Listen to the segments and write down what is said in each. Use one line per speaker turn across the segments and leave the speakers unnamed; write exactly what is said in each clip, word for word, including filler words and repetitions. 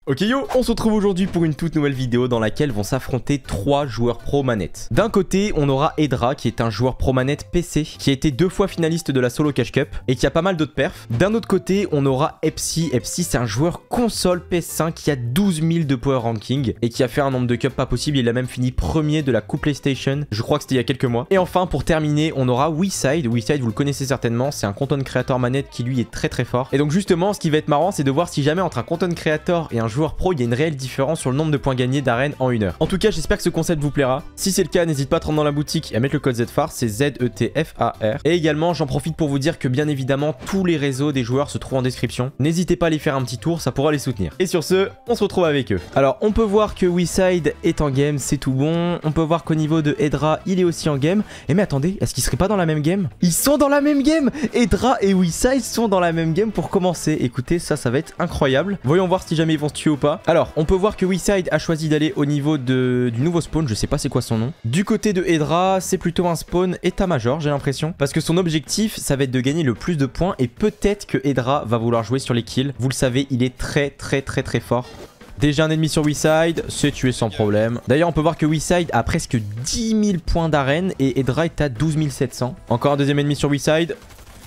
Ok yo, on se retrouve aujourd'hui pour une toute nouvelle vidéo dans laquelle vont s'affronter trois joueurs pro manette. D'un côté, on aura Edra qui est un joueur pro manette P C qui a été deux fois finaliste de la Solo Cash Cup et qui a pas mal d'autres perfs. D'un autre côté, on aura Epsi. Epsi c'est un joueur console P S cinq qui a douze mille de power ranking et qui a fait un nombre de cups pas possible. Il a même fini premier de la Coupe PlayStation, je crois que c'était il y a quelques mois. Et enfin pour terminer, on aura WeSide. WeSide vous le connaissez certainement, c'est un content creator manette qui lui est très très fort. Et donc justement ce qui va être marrant c'est de voir si jamais entre un content creator et un joueur pro, il y a une réelle différence sur le nombre de points gagnés d'arène en une heure. En tout cas, j'espère que ce concept vous plaira. Si c'est le cas, n'hésite pas à te rendre dans la boutique et à mettre le code Z F A R, c'est Z E T F A R. Et également, j'en profite pour vous dire que bien évidemment, tous les réseaux des joueurs se trouvent en description. N'hésitez pas à aller faire un petit tour, ça pourra les soutenir. Et sur ce, on se retrouve avec eux. Alors, on peut voir que WeSide est en game, c'est tout bon. On peut voir qu'au niveau de Edra, il est aussi en game. Et mais attendez, est-ce qu'ils seraient pas dans la même game? Ils sont dans la même game! Edra et WeSide sont dans la même game pour commencer. Écoutez, ça, ça va être incroyable. Voyons voir si jamais ils vont se tuer ou pas. Alors, on peut voir que WeSide a choisi d'aller au niveau de, du nouveau spawn, je sais pas c'est quoi son nom. Du côté de Edra, c'est plutôt un spawn état-major, j'ai l'impression. Parce que son objectif, ça va être de gagner le plus de points et peut-être que Edra va vouloir jouer sur les kills. Vous le savez, il est très très très très fort. Déjà un ennemi sur WeSide, c'est tué sans problème. D'ailleurs, on peut voir que WeSide a presque dix mille points d'arène et Edra est à douze mille sept cents. Encore un deuxième ennemi sur WeSide.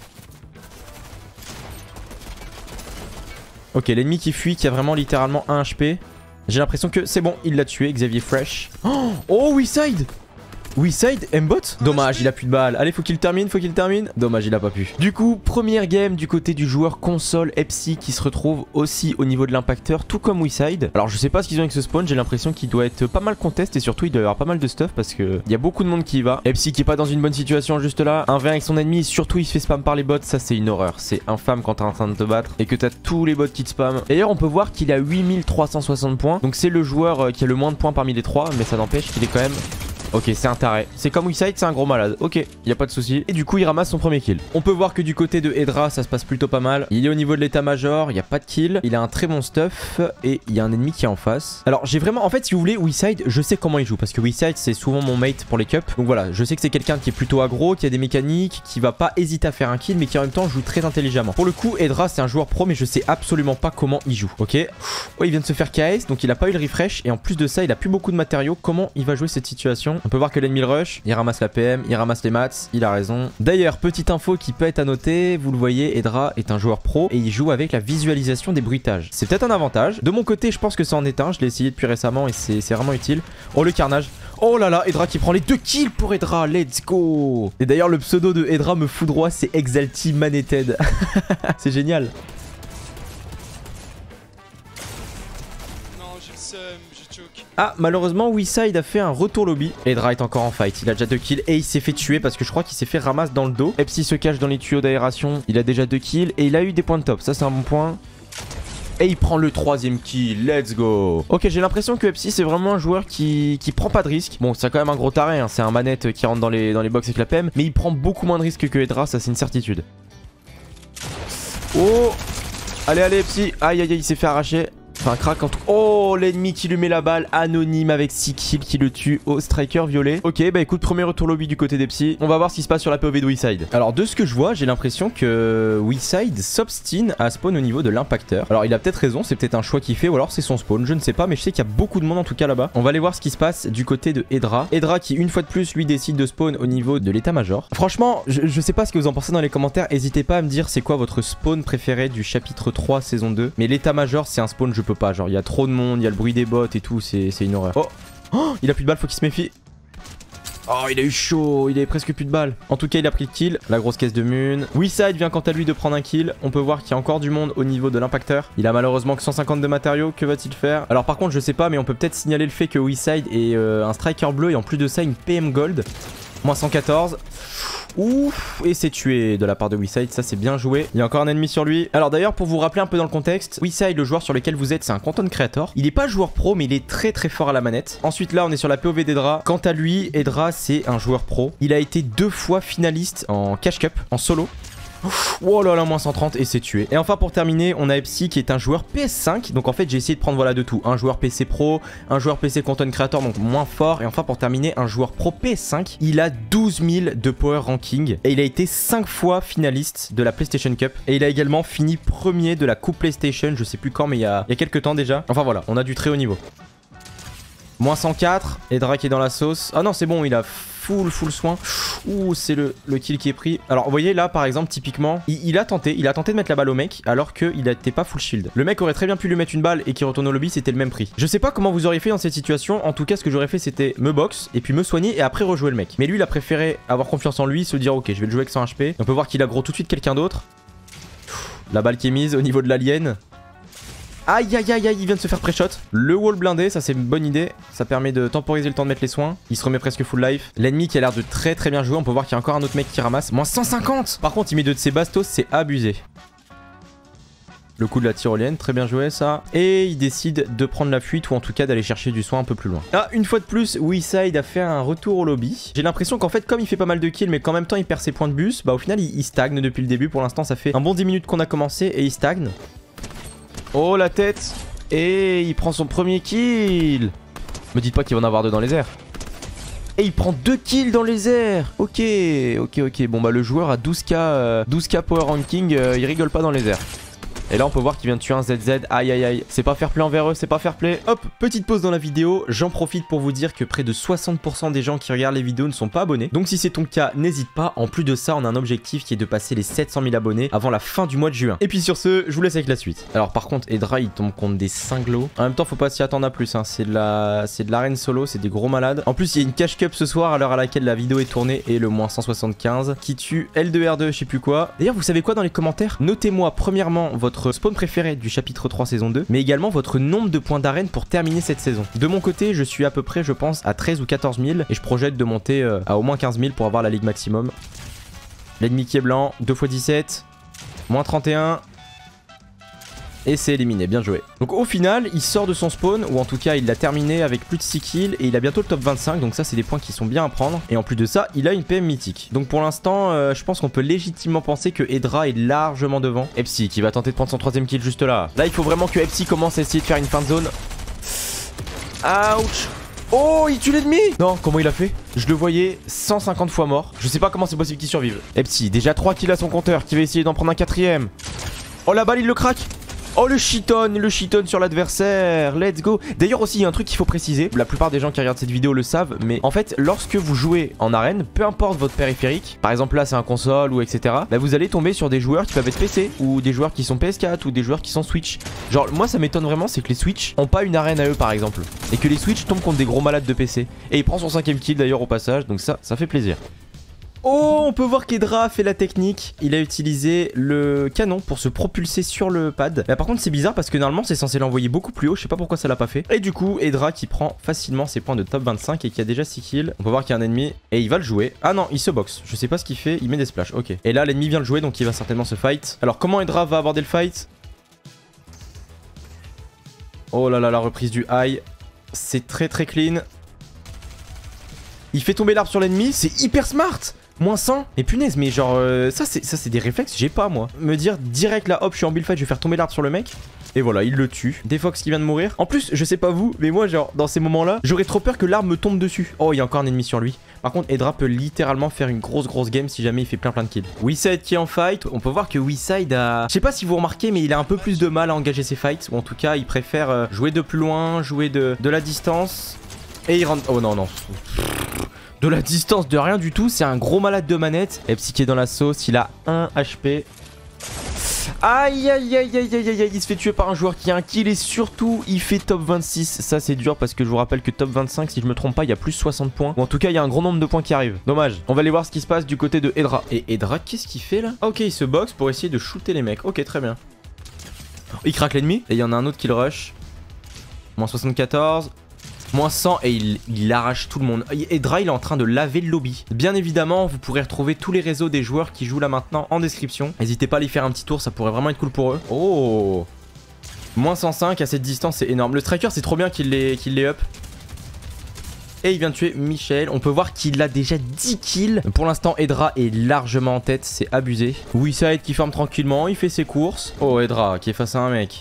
Ok, l'ennemi qui fuit, qui a vraiment littéralement un H P. J'ai l'impression que c'est bon, il l'a tué, Xavier Fresh. Oh, oh WeSide WeSide, M-Bot. Dommage, il a plus de balles. Allez, faut qu'il termine, faut qu'il termine. Dommage, il a pas pu. Du coup, première game du côté du joueur console Epsi qui se retrouve aussi au niveau de l'impacteur, tout comme WeSide. Alors, je sais pas ce qu'ils ont avec ce spawn. J'ai l'impression qu'il doit être pas mal contest et surtout, il doit y avoir pas mal de stuff parce que il y a beaucoup de monde qui y va. Epsi qui est pas dans une bonne situation juste là. Un v un avec son ennemi, surtout il se fait spam par les bots. Ça, c'est une horreur. C'est infâme quand t'es en train de te battre et que t'as tous les bots qui te spam. D'ailleurs, on peut voir qu'il a huit mille trois cent soixante points. Donc, c'est le joueur qui a le moins de points parmi les trois, mais ça n'empêche qu'il est quand même... Ok, c'est un taré. C'est comme WeSide, c'est un gros malade. Ok, y a pas de souci. Et du coup, il ramasse son premier kill. On peut voir que du côté de Edra, ça se passe plutôt pas mal. Il est au niveau de l'état-major, y a pas de kill. Il a un très bon stuff et il y a un ennemi qui est en face. Alors, j'ai vraiment... En fait, si vous voulez, WeSide, je sais comment il joue parce que WeSide, c'est souvent mon mate pour les cups. Donc voilà, je sais que c'est quelqu'un qui est plutôt aggro, qui a des mécaniques, qui va pas hésiter à faire un kill, mais qui en même temps joue très intelligemment. Pour le coup, Edra, c'est un joueur pro, mais je sais absolument pas comment il joue. Ok. Oh, il vient de se faire K S, donc il a pas eu le refresh. Et en plus de ça, il a plus beaucoup de matériaux. Comment il va jouer cette situation? On peut voir que l'ennemi le rush. Il ramasse la P M, il ramasse les mats, il a raison. D'ailleurs, petite info qui peut être à noter, vous le voyez, Edra est un joueur pro et il joue avec la visualisation des bruitages. C'est peut-être un avantage. De mon côté, je pense que ça en est un. Je l'ai essayé depuis récemment et c'est vraiment utile. Oh, le carnage. Oh là là, Edra qui prend les deux kills pour Edra, let's go. Et d'ailleurs, le pseudo de Edra me foudroie, c'est Exalti Manetted. C'est génial.
Non, j'ai le seum, j'ai choke.
Ah, malheureusement, WeSide a fait un retour lobby. Edra est encore en fight. Il a déjà deux kills et il s'est fait tuer parce que je crois qu'il s'est fait ramasse dans le dos. Epsi se cache dans les tuyaux d'aération. Il a déjà deux kills et il a eu des points de top. Ça, c'est un bon point. Et il prend le troisième kill, let's go. Ok, j'ai l'impression que Epsi c'est vraiment un joueur qui, qui prend pas de risque. Bon, c'est quand même un gros taré, hein. C'est un manette qui rentre dans les, dans les box avec la P M. Mais il prend beaucoup moins de risques que Edra, ça c'est une certitude. Oh. Allez, allez Epsi. Aïe, aïe, aïe, il s'est fait arracher. Enfin, crack en tout. Oh, l'ennemi qui lui met la balle. Anonyme avec six kills qui le tue au striker violet. Ok, bah écoute, premier retour lobby du côté d'Epsi. On va voir ce qui se passe sur la P O V de WeSide. Alors, de ce que je vois, j'ai l'impression que WeSide s'obstine à spawn au niveau de l'impacteur. Alors, il a peut-être raison, c'est peut-être un choix qu'il fait ou alors c'est son spawn, je ne sais pas, mais je sais qu'il y a beaucoup de monde en tout cas là-bas. On va aller voir ce qui se passe du côté de Edra. Edra qui, une fois de plus, lui décide de spawn au niveau de l'état-major. Franchement, je, je sais pas ce que vous en pensez dans les commentaires. N'hésitez pas à me dire c'est quoi votre spawn préféré du chapitre trois saison deux. Mais l'état-major, c'est un spawn, je peux pas. Genre, il y a trop de monde, il y a le bruit des bots et tout, c'est une horreur. Oh. Oh, il a plus de balles, faut qu'il se méfie. Oh, il a eu chaud, il avait presque plus de balles. En tout cas, il a pris le kill, la grosse caisse de Moon. WeSide vient quant à lui de prendre un kill. On peut voir qu'il y a encore du monde au niveau de l'impacteur. Il a malheureusement que cent cinquante de matériaux, que va-t-il faire? Alors par contre, je sais pas, mais on peut peut-être signaler le fait que WeSide est euh, un striker bleu et en plus de ça, une P M gold. moins cent quatorze. Ouf, et c'est tué de la part de WeSide, ça c'est bien joué. Il y a encore un ennemi sur lui. Alors d'ailleurs, pour vous rappeler un peu dans le contexte, WeSide, le joueur sur lequel vous êtes, c'est un content creator. Il est pas joueur pro, mais il est très très fort à la manette. Ensuite là, on est sur la P O V d'Edra. Quant à lui, Edra, c'est un joueur pro. Il a été deux fois finaliste en Cash Cup, en solo. Oh là là, moins cent trente et c'est tué. Et enfin pour terminer, on a Epsi qui est un joueur P S cinq. Donc en fait j'ai essayé de prendre voilà de tout. Un joueur P C Pro, un joueur P C Content Creator donc moins fort. Et enfin pour terminer, un joueur Pro P S cinq. Il a douze mille de Power Ranking. Et il a été cinq fois finaliste de la PlayStation Cup. Et il a également fini premier de la Coupe PlayStation. Je sais plus quand mais il y a, il y a quelques temps déjà. Enfin voilà, on a du très haut niveau. Moins cent quatre. Edra qui est dans la sauce. Ah non c'est bon, il a... Full, full soin. Ouh, c'est le, le kill qui est pris. Alors, vous voyez là, par exemple, typiquement, il, il a tenté, il a tenté de mettre la balle au mec, alors qu'il n'était pas full shield. Le mec aurait très bien pu lui mettre une balle et qu'il retourne au lobby, c'était le même prix. Je sais pas comment vous auriez fait dans cette situation. En tout cas, ce que j'aurais fait, c'était me box et puis me soigner et après rejouer le mec. Mais lui, il a préféré avoir confiance en lui, se dire, ok, je vais le jouer avec cent H P. On peut voir qu'il aggro tout de suite quelqu'un d'autre. La balle qui est mise au niveau de l'alien. Aïe aïe aïe aïe, il vient de se faire pré-shot. Le wall blindé, ça c'est une bonne idée. Ça permet de temporiser le temps de mettre les soins. Il se remet presque full life. L'ennemi qui a l'air de très très bien jouer. On peut voir qu'il y a encore un autre mec qui ramasse. Moins cent cinquante. Par contre, il met deux de ses bastos, c'est abusé. Le coup de la tyrolienne, très bien joué ça. Et il décide de prendre la fuite ou en tout cas d'aller chercher du soin un peu plus loin. Ah, une fois de plus, WeSide a fait un retour au lobby. J'ai l'impression qu'en fait, comme il fait pas mal de kills mais qu'en même temps il perd ses points de bus, bah au final il, il stagne depuis le début. Pour l'instant, ça fait un bon dix minutes qu'on a commencé et il stagne. Oh la tête. Et il prend son premier kill. Me dites pas qu'il va en avoir deux dans les airs. Et il prend deux kills dans les airs. Ok, ok, ok. Bon bah le joueur a douze K, euh, douze K power ranking, euh, il rigole pas dans les airs. Et là on peut voir qu'il vient de tuer un Z Z. Aïe aïe aïe. C'est pas fair play envers eux, c'est pas fair play. Hop, petite pause dans la vidéo. J'en profite pour vous dire que près de soixante pour cent des gens qui regardent les vidéos ne sont pas abonnés. Donc si c'est ton cas, n'hésite pas. En plus de ça, on a un objectif qui est de passer les sept cent mille abonnés avant la fin du mois de juin. Et puis sur ce, je vous laisse avec la suite. Alors par contre, Edra il tombe contre des cinglos. En même temps, faut pas s'y attendre à plus. Hein. C'est de la, c'est de l'arène solo, c'est des gros malades. En plus, il y a une cash cup ce soir à l'heure à laquelle la vidéo est tournée et le moins cent soixante-quinze qui tue L deux R deux, je sais plus quoi. D'ailleurs, vous savez quoi dans les commentaires? Notez-moi premièrement votre spawn préféré du chapitre trois saison deux, mais également votre nombre de points d'arène pour terminer cette saison. De mon côté, je suis à peu près, je pense, à treize ou quatorze mille et je projette de monter euh, à au moins quinze mille pour avoir la ligue maximum. L'ennemi qui est blanc, deux fois dix-sept, moins trente et un. Et c'est éliminé, bien joué. Donc au final, il sort de son spawn, ou en tout cas il l'a terminé avec plus de six kills, et il a bientôt le top vingt-cinq, donc ça c'est des points qui sont bien à prendre. Et en plus de ça, il a une P M mythique. Donc pour l'instant, euh, je pense qu'on peut légitimement penser que Edra est largement devant. Epsi qui va tenter de prendre son troisième kill juste là. Là il faut vraiment que Epsi commence à essayer de faire une fin de zone. Ouch. Oh, il tue l'ennemi. Non, comment il a fait? Je le voyais cent cinquante fois mort. Je sais pas comment c'est possible qu'il survive. Epsi, déjà trois kills à son compteur, qui va essayer d'en prendre un quatrième. Oh la balle, il le craque. Oh le shiton, le shiton sur l'adversaire, let's go. D'ailleurs aussi il y a un truc qu'il faut préciser, la plupart des gens qui regardent cette vidéo le savent, mais en fait lorsque vous jouez en arène, peu importe votre périphérique, par exemple là c'est un console ou et cetera, bah vous allez tomber sur des joueurs qui peuvent être P C, ou des joueurs qui sont P S quatre, ou des joueurs qui sont Switch. Genre moi ça m'étonne vraiment, c'est que les Switch ont pas une arène à eux par exemple, et que les Switch tombent contre des gros malades de P C. Et il prend son cinquième kill d'ailleurs au passage, donc ça, ça fait plaisir. Oh, on peut voir qu'Edra fait la technique. Il a utilisé le canon pour se propulser sur le pad. Mais par contre, c'est bizarre parce que normalement, c'est censé l'envoyer beaucoup plus haut. Je sais pas pourquoi ça l'a pas fait. Et du coup, Edra qui prend facilement ses points de top vingt-cinq et qui a déjà six kills. On peut voir qu'il y a un ennemi et il va le jouer. Ah non, il se boxe. Je sais pas ce qu'il fait. Il met des splashs. Ok. Et là, l'ennemi vient le jouer donc il va certainement se fight. Alors, comment Edra va aborder le fight? Oh là là, la reprise du high. C'est très très clean. Il fait tomber l'arbre sur l'ennemi. C'est hyper smart. Moins cent. Mais punaise, mais genre euh, ça c'est ça c'est des réflexes j'ai pas moi. Me dire direct là hop je suis en build fight, je vais faire tomber l'arbre sur le mec. Et voilà, il le tue. Defox qui vient de mourir. En plus, je sais pas vous, mais moi genre dans ces moments là, j'aurais trop peur que l'arbre me tombe dessus. Oh, il y a encore un ennemi sur lui. Par contre, Edra peut littéralement faire une grosse grosse game si jamais il fait plein plein de kills. WeSide qui est en fight. On peut voir que WeSide a... Je sais pas si vous remarquez, mais il a un peu plus de mal à engager ses fights. Ou en tout cas, il préfère euh, jouer de plus loin, jouer de, de la distance. Et il rentre... Oh non, non. De la distance, de rien du tout. C'est un gros malade de manette. Epsi qui est dans la sauce. Il a un H P. Aïe aïe aïe aïe aïe aïe. Il se fait tuer par un joueur qui a un kill. Et surtout, il fait top vingt-six. Ça, c'est dur parce que je vous rappelle que top vingt-cinq, si je me trompe pas, il y a plus soixante points. Ou en tout cas, il y a un grand nombre de points qui arrivent. Dommage. On va aller voir ce qui se passe du côté de Edra. Et Edra, qu'est-ce qu'il fait là? Ok, il se boxe pour essayer de shooter les mecs. Ok, très bien. Il craque l'ennemi. Et il y en a un autre qui le rush. Moins soixante-quatorze. Moins cent et il, il arrache tout le monde. Edra il est en train de laver le lobby. Bien évidemment vous pourrez retrouver tous les réseaux des joueurs qui jouent là maintenant en description. N'hésitez pas à aller faire un petit tour, ça pourrait vraiment être cool pour eux. Oh, moins cent cinq à cette distance, c'est énorme. Le striker c'est trop bien qu'il l'ait qu'il l'ait up. Et il vient de tuer Michel. On peut voir qu'il a déjà dix kills. Pour l'instant, Edra est largement en tête. C'est abusé. Weeside qui farme tranquillement. Il fait ses courses. Oh, Edra qui est face à un mec.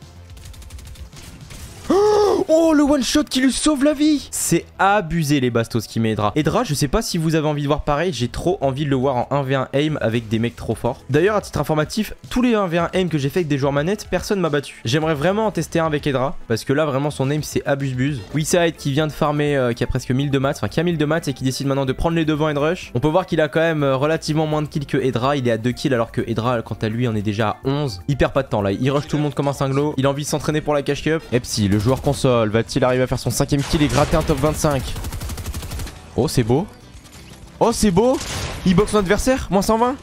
Oh, le one shot qui lui sauve la vie. C'est abusé les bastos qui met Edra. Edra, je sais pas si vous avez envie de voir pareil. J'ai trop envie de le voir en un v un aim avec des mecs trop forts. D'ailleurs, à titre informatif, tous les un v un aim que j'ai fait avec des joueurs manettes, personne m'a battu. J'aimerais vraiment en tester un avec Edra. Parce que là, vraiment, son aim, c'est abuse-buse. Weeside qui vient de farmer, euh, qui a presque mille de maths. Enfin, qui a mille de maths et qui décide maintenant de prendre les devants et de rush. On peut voir qu'il a quand même euh, relativement moins de kills que Edra. Il est à deux kills alors que Edra, quant à lui, on est déjà à onze. Il perd pas de temps là. Il rush tout le monde comme un cinglo. Il a envie de s'entraîner pour la cash cup. Et Psy, le joueur console, va-t-il arriver à faire son cinquième kill et gratter un top vingt-cinq? Oh, c'est beau. Oh, c'est beau. Il boxe son adversaire. moins cent vingt.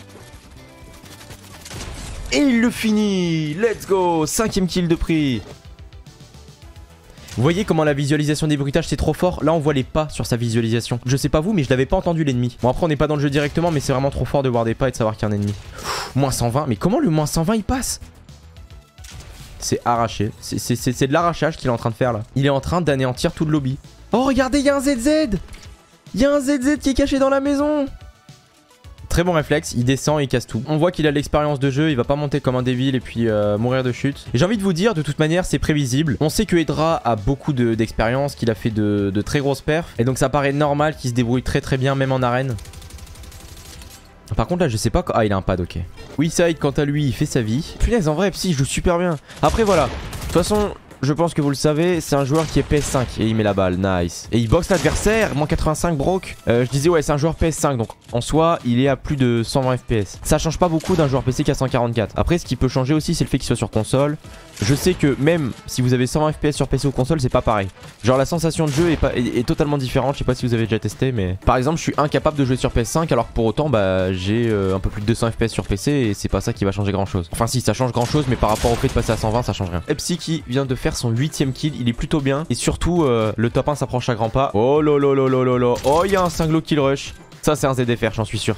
Et il le finit. Let's go. Cinquième kill de prix. Vous voyez comment la visualisation des bruitages c'est trop fort? Là on voit les pas sur sa visualisation. Je sais pas vous mais je l'avais pas entendu l'ennemi. Bon après on n'est pas dans le jeu directement mais c'est vraiment trop fort de voir des pas et de savoir qu'il y a un ennemi. Pff, moins cent vingt. Mais comment le moins cent vingt il passe? C'est arraché. C'est de l'arrachage qu'il est en train de faire là. Il est en train d'anéantir tout le lobby. Oh regardez, il y a un Z Z. Il y a un Z Z qui est caché dans la maison. Très bon réflexe, il descend et il casse tout. On voit qu'il a de l'expérience de jeu, il va pas monter comme un débile et puis euh, mourir de chute. Et j'ai envie de vous dire, de toute manière, c'est prévisible. On sait que Edra a beaucoup d'expérience, qu'il a fait de, de très grosses perfs. Et donc ça paraît normal qu'il se débrouille très très bien, même en arène. Par contre là je sais pas... Ah il a un pad, ok. Weeside quant à lui il fait sa vie. Punaise en vrai Psy il joue super bien. Après voilà, de toute façon je pense que vous le savez, c'est un joueur qui est P S cinq. Et il met la balle, nice. Et il boxe l'adversaire, moins quatre-vingt-cinq broke. euh, Je disais ouais c'est un joueur P S cinq. Donc en soi il est à plus de cent vingt F P S. Ça change pas beaucoup d'un joueur P C qui a cent quarante-quatre. Après ce qui peut changer aussi c'est le fait qu'il soit sur console. Je sais que même si vous avez cent vingt F P S sur P C ou console c'est pas pareil. Genre la sensation de jeu est, pas, est, est totalement différente. Je sais pas si vous avez déjà testé mais... Par exemple je suis incapable de jouer sur P S cinq alors que pour autant bah j'ai euh, un peu plus de deux cents F P S sur P C. Et c'est pas ça qui va changer grand chose. Enfin si ça change grand chose mais par rapport au fait de passer à cent vingt ça change rien. Psy qui vient de faire son huitième kill. Il est plutôt bien. Et surtout euh, le top un s'approche à grands pas. Oh lolo lolo lolo. Oh il y a un cinglo kill rush. Ça c'est un Z F R j'en suis sûr.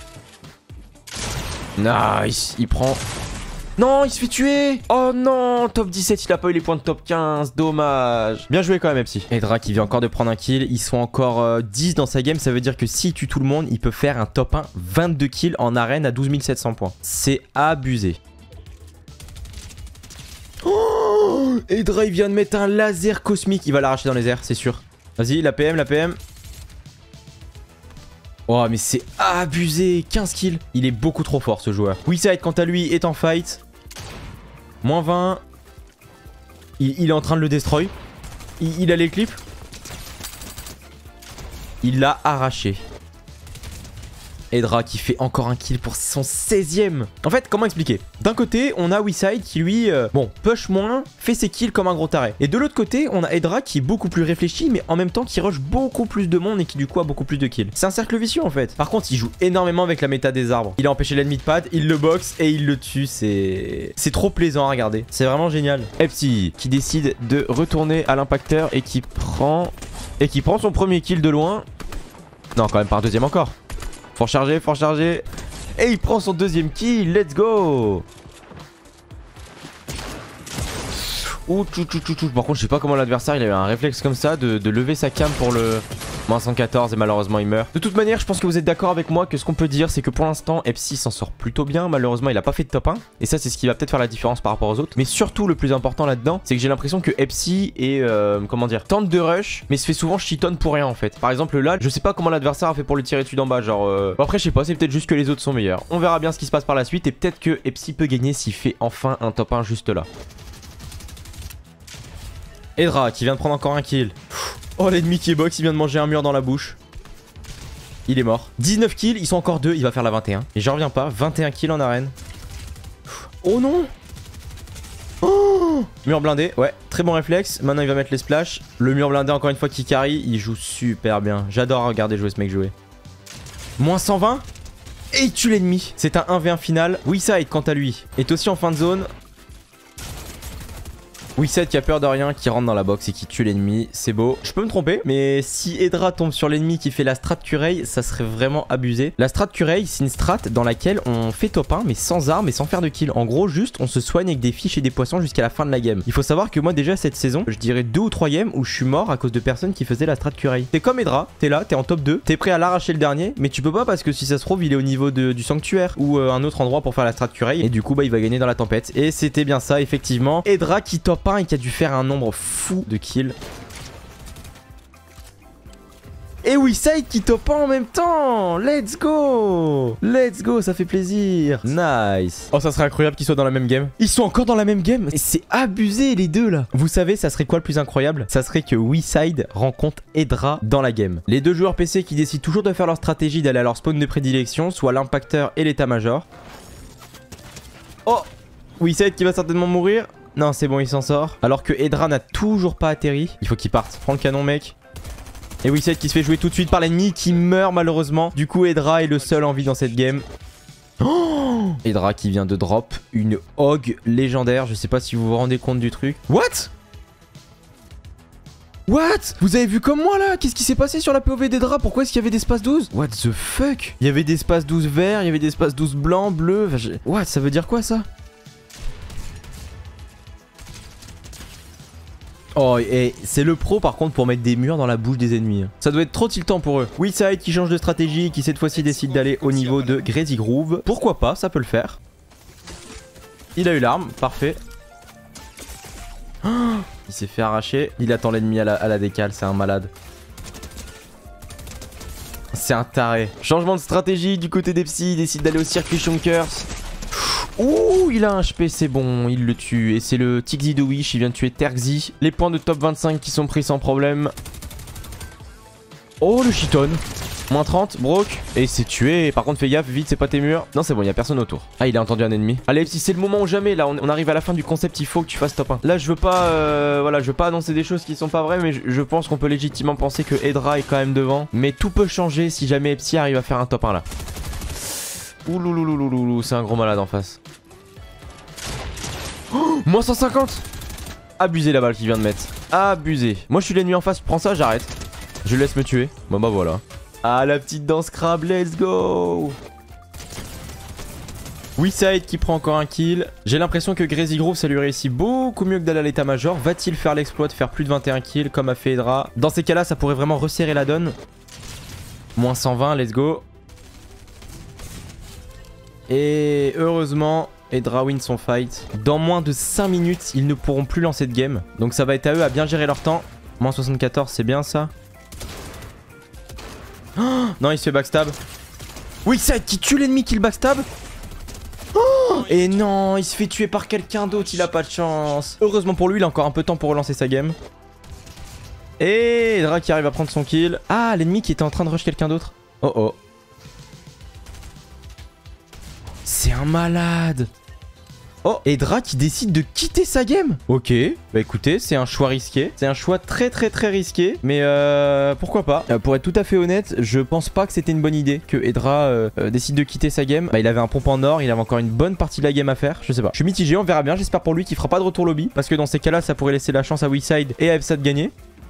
Nice. Il prend... Non, il se fait tuer. Oh non, top dix-sept, il a pas eu les points de top quinze. Dommage. Bien joué quand même, Psy. Edra qui vient encore de prendre un kill. Ils sont encore euh, dix dans sa game. Ça veut dire que s'il tue tout le monde, il peut faire un top un vingt-deux kills en arène à douze mille sept cents points. C'est abusé. Oh, Edra, il vient de mettre un laser cosmique. Il va l'arracher dans les airs, c'est sûr. Vas-y, la P M, la P M. Oh mais c'est abusé. Quinze kills. Il est beaucoup trop fort ce joueur. Weeside quant à lui est en fight. Moins vingt. Il, il est en train de le destroy. Il, il a les clips. Il l'a arraché. Edra qui fait encore un kill pour son seizième. En fait, comment expliquer? D'un côté, on a Weeside qui lui, euh, bon, push moins, fait ses kills comme un gros taré. Et de l'autre côté, on a Edra qui est beaucoup plus réfléchi, mais en même temps qui rush beaucoup plus de monde et qui du coup a beaucoup plus de kills. C'est un cercle vicieux en fait. Par contre, il joue énormément avec la méta des arbres. Il a empêché l'ennemi de pad, il le boxe et il le tue. C'est c'est trop plaisant à regarder. C'est vraiment génial. Psy qui décide de retourner à l'impacteur et qui prend... Et qui prend son premier kill de loin. Non, quand même pas un deuxième encore. Faut recharger, faut recharger. Et il prend son deuxième kill, let's go. Ouh, tchou, tchou, tchou, tchou. Par contre, je sais pas comment l'adversaire il a eu un réflexe comme ça de, de lever sa cam pour le moins cent quatorze et malheureusement il meurt. De toute manière, je pense que vous êtes d'accord avec moi que ce qu'on peut dire c'est que pour l'instant, Psy s'en sort plutôt bien. Malheureusement, il a pas fait de top un. Et ça, c'est ce qui va peut-être faire la différence par rapport aux autres. Mais surtout, le plus important là-dedans, c'est que j'ai l'impression que Psy est, euh, comment dire, tente de rush, mais se fait souvent cheaton pour rien en fait. Par exemple, là, je sais pas comment l'adversaire a fait pour le tirer dessus d'en bas. Genre, euh... bon, après, je sais pas, c'est peut-être juste que les autres sont meilleurs. On verra bien ce qui se passe par la suite et peut-être que Psy peut gagner s'il fait enfin un top un juste là. Edra qui vient de prendre encore un kill. Oh l'ennemi qui est box, il vient de manger un mur dans la bouche. Il est mort. dix-neuf kills, ils sont encore deux, il va faire la vingt et un. Et j'en reviens pas, vingt et un kills en arène. Oh non. Oh, mur blindé, ouais, très bon réflexe. Maintenant il va mettre les splash. Le mur blindé encore une fois qui carry, il joue super bien. J'adore regarder jouer ce mec jouer. Moins cent vingt. Et il tue l'ennemi. C'est un un v un final. Weeside quant à lui est aussi en fin de zone. Wisside qui a peur de rien, qui rentre dans la box et qui tue l'ennemi, c'est beau. Je peux me tromper, mais si Edra tombe sur l'ennemi qui fait la strat Kurei, ça serait vraiment abusé. La strat Kurei, c'est une strat dans laquelle on fait top un, mais sans armes et sans faire de kill. En gros, juste on se soigne avec des fiches et des poissons jusqu'à la fin de la game. Il faut savoir que moi déjà cette saison, je dirais deux ou trois games où je suis mort à cause de personnes qui faisaient la strat Kurei. T'es comme Edra, t'es là, t'es en top deux, t'es prêt à l'arracher le dernier, mais tu peux pas parce que si ça se trouve, il est au niveau de, du sanctuaire ou euh, un autre endroit pour faire la strat Kurei. Et du coup, bah il va gagner dans la tempête. Et c'était bien ça, effectivement. Edra qui top un et qui a dû faire un nombre fou de kills. Et Wisside qui top un en même temps. Let's go. Let's go, ça fait plaisir. Nice. Oh, ça serait incroyable qu'ils soient dans la même game. Ils sont encore dans la même game. Et c'est abusé les deux là. Vous savez, ça serait quoi le plus incroyable? Ça serait que Wisside rencontre Edra dans la game. Les deux joueurs P C qui décident toujours de faire leur stratégie d'aller à leur spawn de prédilection, soit l'impacteur et l'état-major. Oh, Wisside qui va certainement mourir. Non, c'est bon, il s'en sort. Alors que Edra n'a toujours pas atterri. Il faut qu'il parte. Prends le canon, mec. Et Wisside qui se fait jouer tout de suite par l'ennemi, qui meurt malheureusement. Du coup, Edra est le seul en vie dans cette game. Oh, Edra qui vient de drop une Hog légendaire. Je sais pas si vous vous rendez compte du truc. What? What? Vous avez vu comme moi là? Qu'est-ce qui s'est passé sur la P O V d'Edra? Pourquoi est-ce qu'il y avait des espaces douze? What the fuck? Il y avait des espaces douze verts, il y avait des espaces douze blancs, bleus. Enfin, je... What? Ça veut dire quoi ça? Oh, et c'est le pro par contre pour mettre des murs dans la bouche des ennemis. Ça doit être trop tiltant pour eux. Wisside qui change de stratégie, qui cette fois-ci décide d'aller au niveau de Crazy Groove. Pourquoi pas, ça peut le faire. Il a eu l'arme, parfait. Oh, il s'est fait arracher. Il attend l'ennemi à la, à la décale, c'est un malade. C'est un taré. Changement de stratégie du côté des psys, il décide d'aller au circuit Shonkers. Ouh, il a un H P, c'est bon, il le tue. Et c'est le Tixi de Wish, il vient de tuer Terxi. Les points de top vingt-cinq qui sont pris sans problème. Oh, le Chiton. Moins trente, Broke. Et c'est tué. Par contre, fais gaffe, vite, c'est pas tes murs. Non, c'est bon, il y a personne autour. Ah, il a entendu un ennemi. Allez, si c'est le moment ou jamais, là, on, on arrive à la fin du concept, il faut que tu fasses top un. Là, je veux pas, euh, voilà, je veux pas annoncer des choses qui sont pas vraies, mais je, je pense qu'on peut légitimement penser que Edra est quand même devant. Mais tout peut changer si jamais Epsi arrive à faire un top un là. Oulouloulouloulou, c'est un gros malade en face. Oh, moins cent cinquante. Abusé la balle qu'il vient de mettre. Abusé. Moi je suis l'ennemi en face, prends ça, j'arrête. Je laisse me tuer. Bon bah voilà. Ah, la petite danse crabe, let's go. Wisside qui prend encore un kill. J'ai l'impression que Crazy Groove ça lui réussit beaucoup mieux que d'aller à l'état-major. Va-t-il faire l'exploit de faire plus de vingt et un kills comme a fait Edra? Dans ces cas là ça pourrait vraiment resserrer la donne. Moins cent vingt, let's go. Et heureusement, Edra win son fight. Dans moins de cinq minutes, ils ne pourront plus lancer de game. Donc ça va être à eux à bien gérer leur temps. Moins soixante-quatorze, c'est bien ça. Oh, non, il se fait backstab. Wisside qui tue l'ennemi qui le backstab. Oh, et non, il se fait tuer par quelqu'un d'autre, il a pas de chance. Heureusement pour lui, il a encore un peu de temps pour relancer sa game. Et Edra qui arrive à prendre son kill. Ah, l'ennemi qui était en train de rush quelqu'un d'autre. Oh oh. C'est un malade. Oh, Edra qui décide de quitter sa game. Ok, bah écoutez, c'est un choix risqué. C'est un choix très très très risqué. Mais euh, pourquoi pas. euh, Pour être tout à fait honnête, je pense pas que c'était une bonne idée que Edra euh, euh, décide de quitter sa game. Bah il avait un pompe en or, il avait encore une bonne partie de la game à faire. Je sais pas, je suis mitigé, on verra bien. J'espère pour lui qu'il fera pas de retour lobby. Parce que dans ces cas là, ça pourrait laisser la chance à Wisside et à F S A de gagner.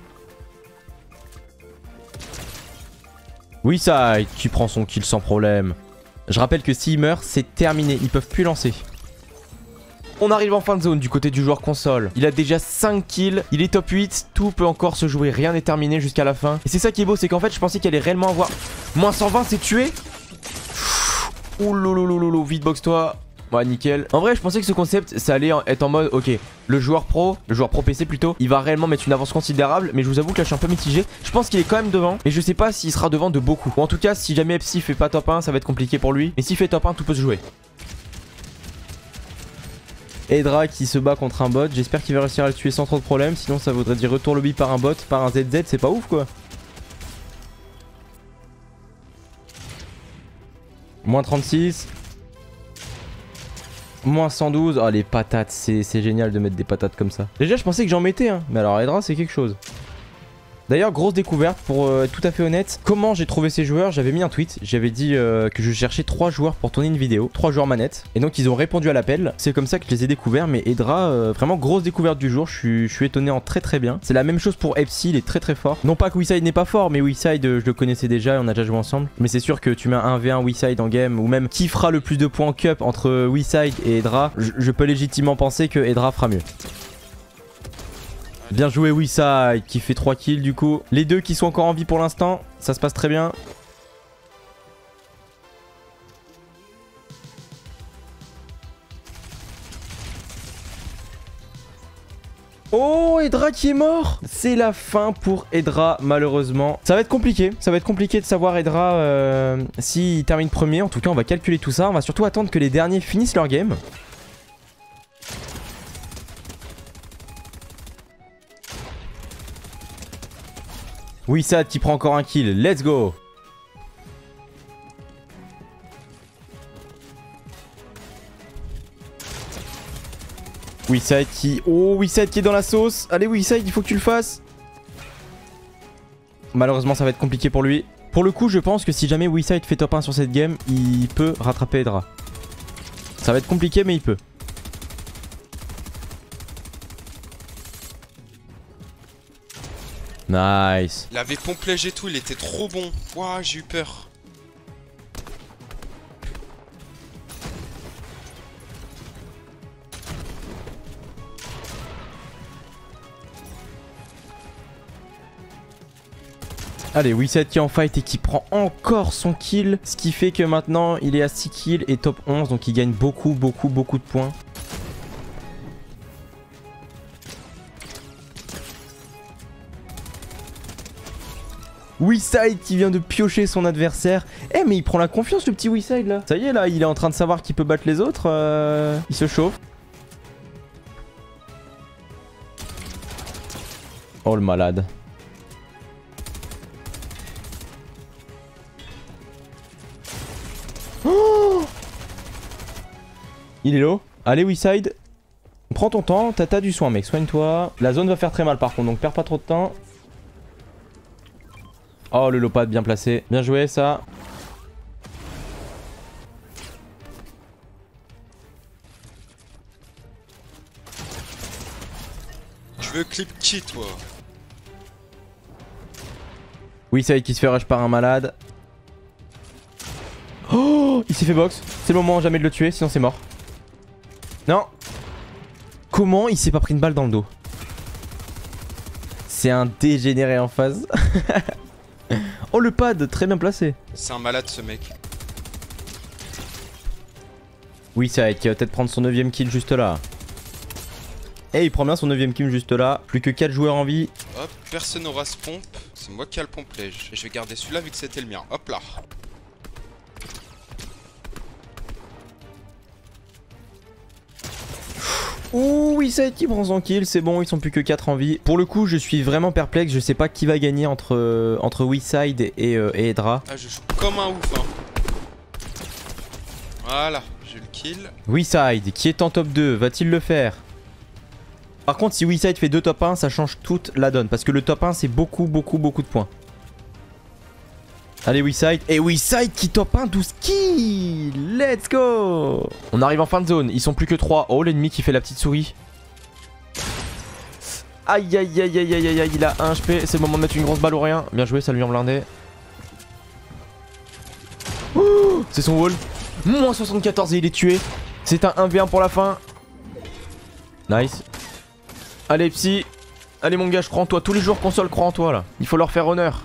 Wisside qui prend son kill sans problème. Je rappelle que s'il meurt, c'est terminé. Ils peuvent plus lancer. On arrive en fin de zone du côté du joueur console. Il a déjà cinq kills. Il est top huit. Tout peut encore se jouer. Rien n'est terminé jusqu'à la fin. Et c'est ça qui est beau. C'est qu'en fait, je pensais qu'il allait réellement avoir... Moins cent vingt, c'est tué. Ouloulouloulou. Vite, box-toi. Ouais, nickel. En vrai, je pensais que ce concept, ça allait être en mode, ok, le joueur pro, le joueur pro P C plutôt, il va réellement mettre une avance considérable. Mais je vous avoue que là, je suis un peu mitigé. Je pense qu'il est quand même devant. Mais je sais pas s'il sera devant de beaucoup. Ou en tout cas, si jamais F C fait pas top un, ça va être compliqué pour lui. Mais s'il fait top un, tout peut se jouer. Edra qui se bat contre un bot. J'espère qu'il va réussir à le tuer sans trop de problème. Sinon, ça voudrait dire retour lobby par un bot, par un Z Z. C'est pas ouf, quoi. Moins trente-six. Moins cent douze. Oh, les patates. C'est génial de mettre des patates comme ça. Déjà, je pensais que j'en mettais, hein. Mais alors, Edra, c'est quelque chose. D'ailleurs, grosse découverte pour euh, être tout à fait honnête. Comment j'ai trouvé ces joueurs? J'avais mis un tweet, j'avais dit euh, que je cherchais trois joueurs pour tourner une vidéo, trois joueurs manettes. Et donc ils ont répondu à l'appel. C'est comme ça que je les ai découverts. Mais Edra, euh, vraiment grosse découverte du jour. Je suis, je suis étonné en très très bien. C'est la même chose pour F C, il est très très fort. Non pas que WeSide n'est pas fort, mais WeSide euh, je le connaissais déjà et on a déjà joué ensemble. Mais c'est sûr que tu mets un un v un WeSide en game, ou même qui fera le plus de points en cup entre WeSide et Edra, je, je peux légitimement penser que Edra fera mieux. Bien joué WeSide qui fait trois kills du coup. Les deux qui sont encore en vie pour l'instant, ça se passe très bien. Oh, Edra qui est mort. C'est la fin pour Edra malheureusement. Ça va être compliqué, ça va être compliqué de savoir Edra euh, s'il termine premier. En tout cas on va calculer tout ça, on va surtout attendre que les derniers finissent leur game. WeSide qui prend encore un kill, let's go. WeSide qui... Oh, WeSide qui est dans la sauce. Allez WeSide, il faut que tu le fasses. Malheureusement ça va être compliqué pour lui. Pour le coup je pense que si jamais WeSide fait top un sur cette game, il peut rattraper Edra. Ça va être compliqué mais il peut. Nice.
Il avait pomplège et tout, il était trop bon. Waouh, j'ai eu peur.
Allez, WeSide qui est en fight et qui prend encore son kill. Ce qui fait que maintenant il est à six kills et top onze. Donc il gagne beaucoup, beaucoup, beaucoup de points. WeSide qui vient de piocher son adversaire. Eh mais il prend la confiance le petit WeSide là. Ça y est là, il est en train de savoir qu'il peut battre les autres. euh... Il se chauffe. Oh le malade. Oh, il est low. Allez WeSide. Prends ton temps, t'as du soin mec, soigne-toi. La zone va faire très mal par contre, donc perds pas trop de temps. Oh le low pad bien placé. Bien joué ça.
Tu veux clip qui toi?
WeSide qui se fait rush par un malade. Oh, il s'est fait box. C'est le moment jamais de le tuer, sinon c'est mort. Non. Comment il s'est pas pris une balle dans le dos? C'est un dégénéré en phase. Oh le pad, très bien placé.
C'est un malade ce mec.
WeSide qui va peut-être prendre son neuvième kill juste là. Et il prend bien son neuvième kill juste là. Plus que quatre joueurs en vie.
Hop, personne n'aura ce pompe. C'est moi qui a le pomplège. Et je vais garder celui-là vu que c'était le mien. Hop là.
Ouh, WeSide qui prend son kill, c'est bon, ils sont plus que quatre en vie. Pour le coup, je suis vraiment perplexe, je sais pas qui va gagner entre, euh, entre WeSide et, euh, et Edra.
Ah, je joue comme un ouf, hein. Voilà, j'ai le kill.
WeSide, qui est en top deux, va-t-il le faire? Par contre, si WeSide fait deux top un, ça change toute la donne. Parce que le top un, c'est beaucoup, beaucoup, beaucoup de points. Allez WeSide. Et WeSide qui top un, douze kills. Let's go. On arrive en fin de zone. Ils sont plus que trois. Oh, l'ennemi qui fait la petite souris. Aïe, aïe, aïe, aïe, aïe, aïe. Il a un H P. C'est le moment de mettre une grosse balle ou rien. Bien joué, ça lui en blindé. Oh, c'est son wall. moins soixante-quatorze et il est tué. C'est un un v un pour la fin. Nice. Allez, psy. Allez, mon gars, je crois en toi. Tous les joueurs console croient en toi, là. Il faut leur faire honneur.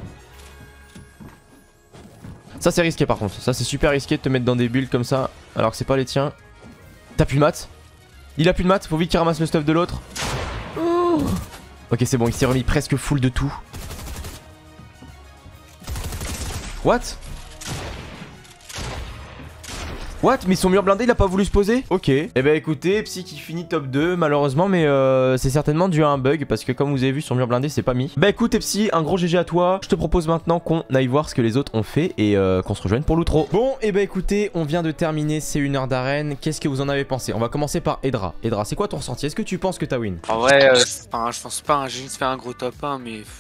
Ça c'est risqué par contre, ça c'est super risqué de te mettre dans des builds comme ça alors que c'est pas les tiens. T'as plus de maths. Il a plus de maths, faut vite qu'il ramasse le stuff de l'autre. Oh. Ok c'est bon, il s'est remis presque full de tout. What? What? Mais son mur blindé il a pas voulu se poser? Ok. Eh ben écoutez, Psy qui finit top deux malheureusement, mais euh, c'est certainement dû à un bug parce que comme vous avez vu son mur blindé c'est pas mis. Bah écoute Psy, un gros G G à toi. Je te propose maintenant qu'on aille voir ce que les autres ont fait et euh, qu'on se rejoigne pour l'outro. Bon et bah écoutez, on vient de terminer ces une heure d'arène. Qu'est-ce que vous en avez pensé? On va commencer par Edra. Edra, c'est quoi ton ressenti? Est-ce que tu penses que t'as win?
En vrai, euh, je pense pas un génie de faire un gros top un, mais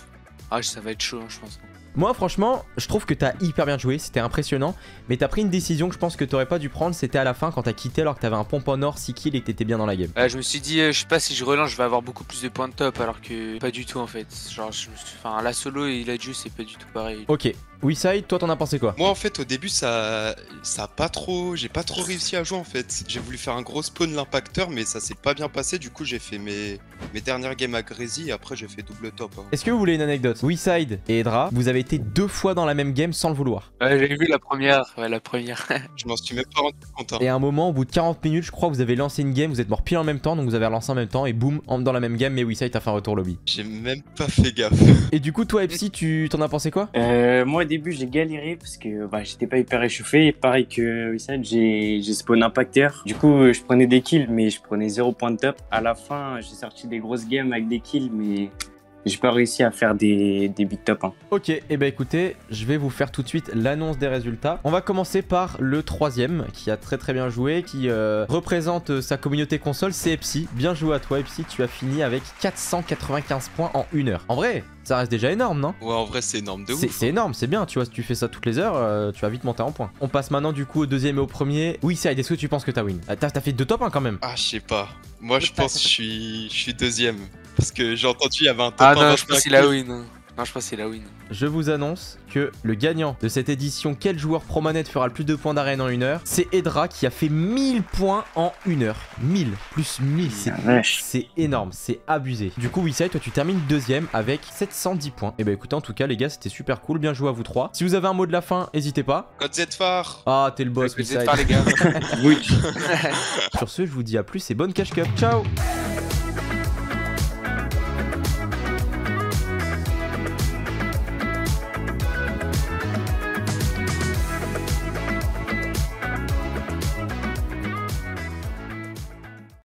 Ah, ça va être chaud, hein, je pense.
Moi franchement, je trouve que t'as hyper bien joué, c'était impressionnant. Mais t'as pris une décision que je pense que t'aurais pas dû prendre, c'était à la fin quand t'as quitté alors que t'avais un pompe en or, six kills et que t'étais bien dans la game.
Ouais, je me suis dit, euh, je sais pas si je relance, je vais avoir beaucoup plus de points de top, alors que pas du tout en fait. Genre, je me suis... enfin, la solo et la duo, c'est pas du tout pareil.
Ok, WeSide, toi t'en as pensé quoi?
Moi en fait au début ça ça a pas trop j'ai pas trop réussi à jouer en fait. J'ai voulu faire un gros spawn l'impacteur mais ça s'est pas bien passé, du coup j'ai fait mes mes dernières games à Grésy et après j'ai fait double top. Hein.
Est-ce que vous voulez une anecdote? WeSide et Edra, vous avez été deux fois dans la même game sans le vouloir.
Ouais, j'ai vu la première, ouais, la première.
Je m'en suis même pas rendu compte. Hein.
Et à un moment, au bout de quarante minutes, je crois, vous avez lancé une game, vous êtes morts pile en même temps, donc vous avez relancé en même temps et boum, entre dans la même game, mais WeSide a fait un retour lobby.
J'ai même pas fait gaffe.
Et du coup, toi, Epsi, tu t'en as pensé quoi?
Euh, moi au début j'ai galéré parce que bah, j'étais pas hyper échauffé. Et pareil que Wissam, j'ai j'ai spawn impacteur. Du coup je prenais des kills mais je prenais zéro point de top. À la fin j'ai sorti des grosses games avec des kills mais j'ai pas réussi à faire des, des big top. Hein.
Ok, et eh bah écoutez, je vais vous faire tout de suite l'annonce des résultats. On va commencer par le troisième, qui a très très bien joué, qui euh, représente sa communauté console, c'est Epsi. Bien joué à toi Epsi, tu as fini avec quatre cent quatre-vingt-quinze points en une heure. En vrai, ça reste déjà énorme, non?
Ouais, en vrai c'est énorme de ouf.
C'est énorme, c'est bien, tu vois, si tu fais ça toutes les heures, euh, tu vas vite monter en points. On passe maintenant du coup au deuxième et au premier. Oui, Side, est-ce que tu penses que t'as win? T'as fait deux top un quand même.
Ah, je sais pas. Moi je pense que je suis je suis deuxième. Parce que j'ai entendu il y avait un top
Ah
un
non, je pense
vingt-cinq.
qu'il a win. hein. Non, je pense qu'il a win.
Je vous annonce que le gagnant de cette édition Quel joueur Promanet fera le plus de points d'arène en une heure, c'est Edra qui a fait mille points en une heure. mille plus mille, c'est c'est énorme, c'est abusé. Du coup, Wissai, toi tu termines deuxième avec sept cent dix points. Et bah écoutez, en tout cas les gars, c'était super cool, bien joué à vous trois. Si vous avez un mot de la fin, n'hésitez pas.
Code Z-Phare.
Ah, t'es le boss,
Vous
Wissai.
êtes par les gars.
Oui.
Sur ce, je vous dis à plus et bonne cash cup. Ciao.